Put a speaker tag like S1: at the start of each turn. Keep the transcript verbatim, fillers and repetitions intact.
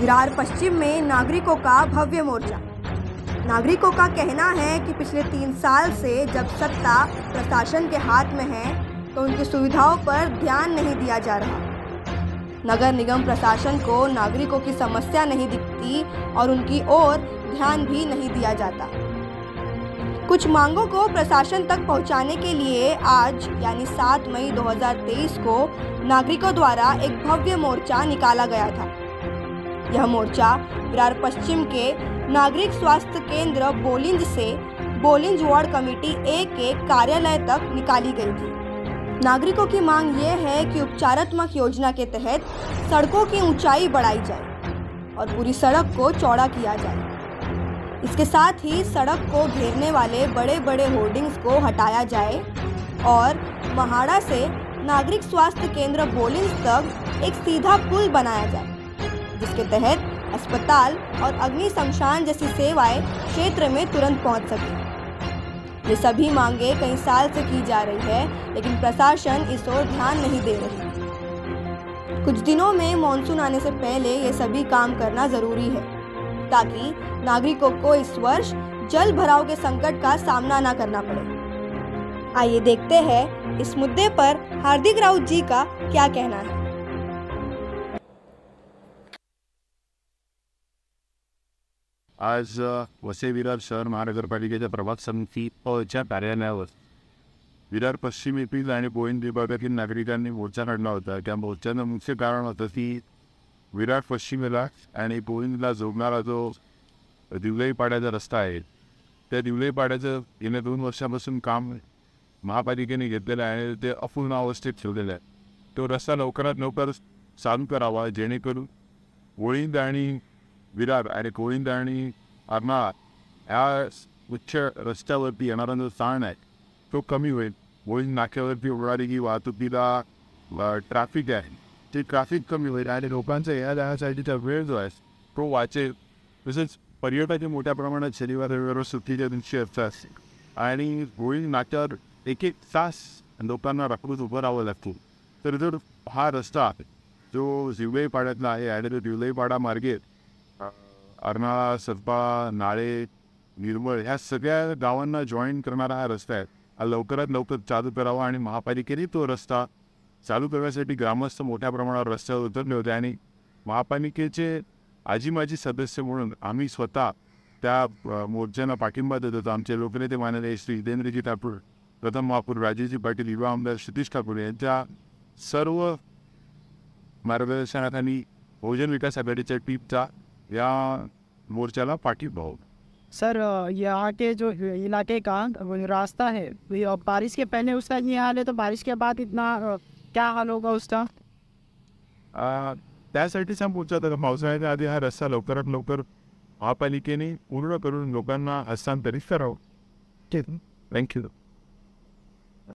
S1: विरार पश्चिम में नागरिकों का भव्य मोर्चा। नागरिकों का कहना है कि पिछले तीन साल से जब सत्ता प्रशासन के हाथ में है तो उनकी सुविधाओं पर ध्यान नहीं दिया जा रहा। नगर निगम प्रशासन को नागरिकों की समस्या नहीं दिखती और उनकी ओर ध्यान भी नहीं दिया जाता। कुछ मांगों को प्रशासन तक पहुंचाने के लिए आज यानी सात मई दो हज़ार तेईस को नागरिकों द्वारा एक भव्य मोर्चा निकाला गया था। यह मोर्चा विरार पश्चिम के नागरिक स्वास्थ्य केंद्र बोलिंज से बोलिंज वार्ड कमेटी ए के कार्यालय तक निकाली गई थी। नागरिकों की मांग ये है कि उपचारात्मक योजना के तहत सड़कों की ऊंचाई बढ़ाई जाए और पूरी सड़क को चौड़ा किया जाए। इसके साथ ही सड़क को घेरने वाले बड़े बड़े होर्डिंग्स को हटाया जाए और महाड़ा से नागरिक स्वास्थ्य केंद्र बोलिंज तक एक सीधा पुल बनाया जाए, जिसके तहत अस्पताल और अग्नि शमशान जैसी सेवाएं क्षेत्र में तुरंत पहुंच सके। ये सभी मांगे कई साल से की जा रही है, लेकिन प्रशासन इस ओर ध्यान नहीं दे रही। कुछ दिनों में मॉनसून आने से पहले ये सभी काम करना जरूरी है ताकि नागरिकों को इस वर्ष जल भराव के संकट का सामना न करना पड़े। आइए देखते हैं इस मुद्दे पर हार्दिक राउत जी का क्या कहना है।
S2: आज वसई विरार शहर महानगरपालिकेच्या प्रभाग समितीच्या कार्यालयावर विरार पश्चिम येथील आणि बोईंद विभागातील नागरिकांनी मोर्चा काढला होता। त्या मोर्चाचं मुख्य कारण होतं की विरार पश्चिमेला आणि बोईंदला जोडणारा जो दिवलाई पाड्याचा रस्ता आहे, त्या दिवलाई पाड्याचं गेल्या दोन वर्षापासून काम महापालिकेने घेतलेलं आहे, ते अपूर्ण अवस्थेत ठेवलेलं आहे। तो रस्ता लवकरात लवकर चालू करावा, जेणेकरून बोईंद आणि विरार आणि कोळिंद आणि अर्नाळा ह्या उच्च रस्त्यावरती येणारा जो ताण आहे तो कमी होईल। बोईंद नाक्यावरती होणारी जी वाहतुकीला ट्रॅफिक आहे ते ट्रॅफिक कमी होईल आणि लोकांचा या जाण्यासाठीचा वेळ जो आहे तो वाचेल। तसेच पर्यटकांचे मोठ्या प्रमाणात शनिवार रविवार सुट्टीच्या दिवशी असतात आणि बोईंद नाक्यावर एक एक तास लोकांना राखून उभं राहावं लागतं। तर जर हा रस्ता जो दिवलाई पाड्यातला आहे आणि तो दिवलाई पाडा मार्गे अर्नाळा, सतपा, नाळे, निर्मळ ह्या सगळ्या गावांना जॉईन करणारा हा रस्ता आहे, हा लवकरात लवकर चालू करावा आणि महापालिकेने तो रस्ता चालू करण्यासाठी ग्रामस्थ मोठ्या प्रमाणावर रस्त्यावर उतरले होते आणि महापालिकेचे आजी माजी सदस्य म्हणून आम्ही स्वतः त्या मोर्चांना पाठिंबा देत होतो। आमचे लोकनेते माननीय श्री हितेंद्रजी ठाकूर, प्रथम महापौर राजेशजी पाटील, युवा आमदार सतीश ठाकूर यांच्या सर्व मार्गदर्शनाखाली बहुजन विकास आघाडीच्या टीमचा या मोर्चाला पाठिंबा हो।
S3: सर, यहाँ के जो इलाके का रास्ता है बारिश के पहले उसका ये हाल है, तो बारिश के बाद इतना क्या हाल होगा उसका?
S2: त्यासाठीच हा मोर्चा होता। पावसाळ्याच्या आधी हा रस्ता लवकरात लवकर महापालिकेने पूर्ण करून लोकांना हस्तांतरित करावं। थँक्यू।